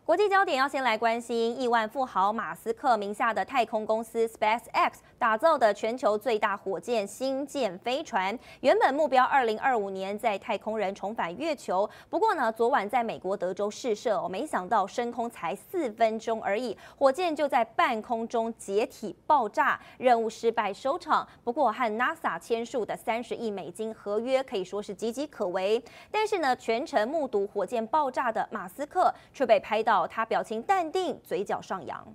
国际焦点要先来关心亿万富豪马斯克名下的太空公司 SpaceX 打造的全球最大火箭星舰飞船，原本目标2025年在太空人重返月球。不过呢，昨晚在美国德州试射，没想到升空才4分钟而已，火箭就在半空中解体爆炸，任务失败收场。不过和 NASA 签署的30亿美金合约可以说是岌岌可危。但是呢，全程目睹火箭爆炸的马斯克却被拍到。他表情淡定，嘴角上扬。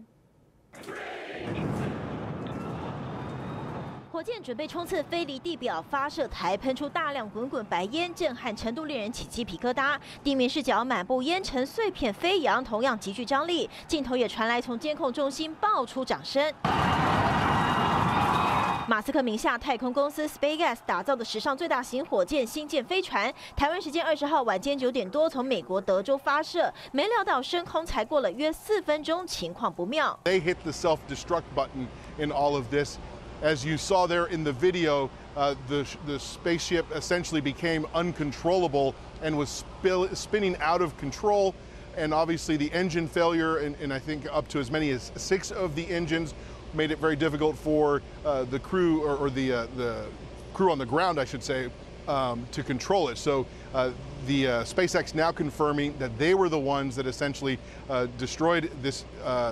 火箭准备冲刺飞离地表，发射台喷出大量滚滚白烟，震撼程度令人起鸡皮疙瘩。地面视角满布烟尘碎片飞扬，同样极具张力。镜头也传来从监控中心爆出掌声。马斯克名下太空公司 SpaceX 打造的史上最大型火箭星舰飞船，台湾时间20号晚间9点多从美国德州发射，没料到升空才过了约4分钟，情况不妙。 They hit the self-destruct button in all of this. As you saw there in the video, the spaceship essentially became uncontrollable and was spinning out of control. And obviously the engine failure, and I think up to as many as 6 of the engines, made it very difficult for the crew or the crew on the ground, I should say, to control it. So the SpaceX now confirming that they were the ones that essentially destroyed this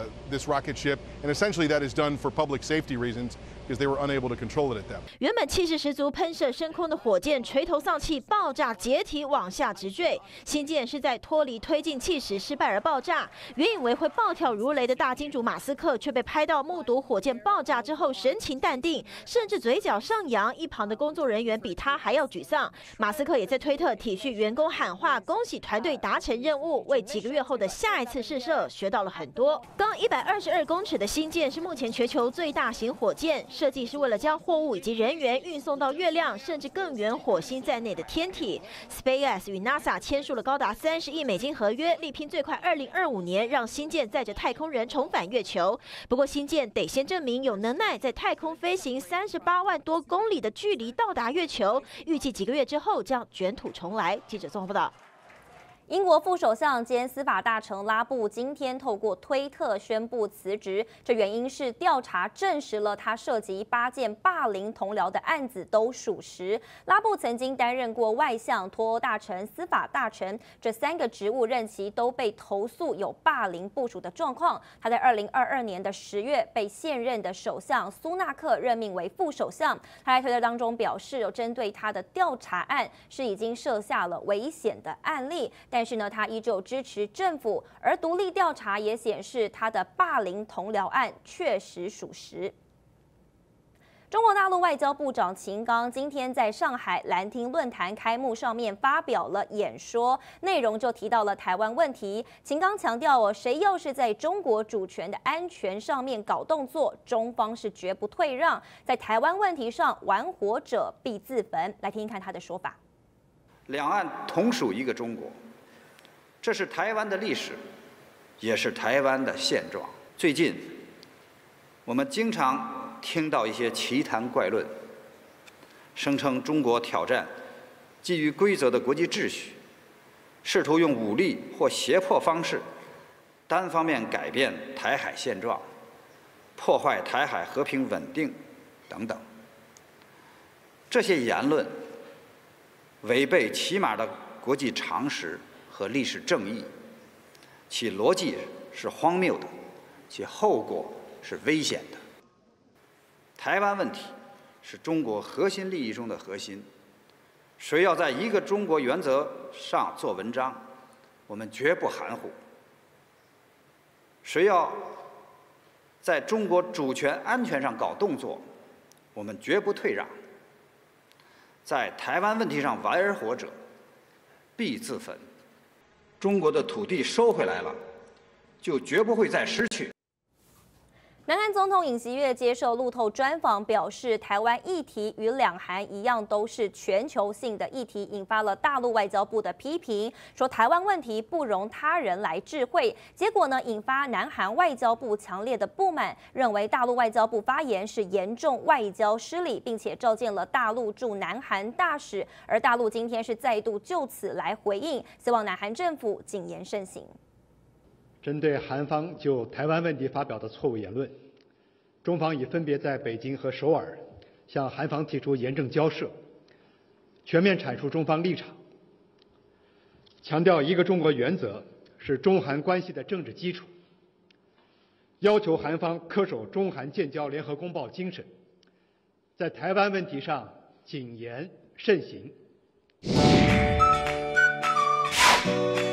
rocket ship, and essentially that is done for public safety reasons. Because they were unable to control it at that. 原本气势十足、喷射升空的火箭垂头丧气、爆炸解体往下直坠。星舰是在脱离推进器时失败而爆炸。原以为会暴跳如雷的大金主马斯克，却被拍到目睹火箭爆炸之后神情淡定，甚至嘴角上扬。一旁的工作人员比他还要沮丧。马斯克也在推特体恤员工喊话，恭喜团队达成任务，为几个月后的下一次试射学到了很多。高122公尺的星舰是目前全球最大型火箭。 设计是为了将货物以及人员运送到月亮，甚至更远火星在内的天体。SpaceX 与 NASA 签署了高达30亿美金合约，力拼最快2025年让星舰载着太空人重返月球。不过，星舰得先证明有能耐在太空飞行38万多公里的距离到达月球，预计几个月之后将卷土重来。记者综合报道。 英国副首相兼司法大臣拉布今天透过推特宣布辞职，这原因是调查证实了他涉及8件霸凌同僚的案子都属实。拉布曾经担任过外相、脱欧大臣、司法大臣，这3个职务任期都被投诉有霸凌部署的状况。他在2022年的10月被现任的首相苏纳克任命为副首相。他在推特当中表示，有针对他的调查案是已经设下了危险的案例。 但是呢，他依旧支持政府，而独立调查也显示他的霸凌同僚案确实属实。中国大陆外交部长秦刚今天在上海兰亭论坛开幕上面发表了演说，内容就提到了台湾问题。秦刚强调谁要是在中国主权的安全上面搞动作，中方是绝不退让，在台湾问题上玩火者必自焚。来听听看他的说法。 两岸同属一个中国。 这是台湾的历史，也是台湾的现状。最近，我们经常听到一些奇谈怪论，声称中国挑战基于规则的国际秩序，试图用武力或胁迫方式单方面改变台海现状，破坏台海和平稳定等等。这些言论违背起码的国际常识 和历史正义，其逻辑是荒谬的，其后果是危险的。台湾问题是中国核心利益中的核心，谁要在一个中国原则上做文章，我们绝不含糊；谁要在中国主权安全上搞动作，我们绝不退让。在台湾问题上玩火者，必自焚。 中国的土地收回来了，就绝不会再失去。 南韩总统尹锡悦接受路透专访，表示台湾议题与两韩一样都是全球性的议题，引发了大陆外交部的批评，说台湾问题不容他人来智慧。结果呢，引发南韩外交部强烈的不满，认为大陆外交部发言是严重外交失礼，并且召见了大陆驻南韩大使。而大陆今天是再度就此来回应，希望南韩政府谨言慎行。 针对韩方就台湾问题发表的错误言论，中方已分别在北京和首尔向韩方提出严正交涉，全面阐述中方立场，强调一个中国原则是中韩关系的政治基础，要求韩方恪守中韩建交联合公报精神，在台湾问题上谨言慎行。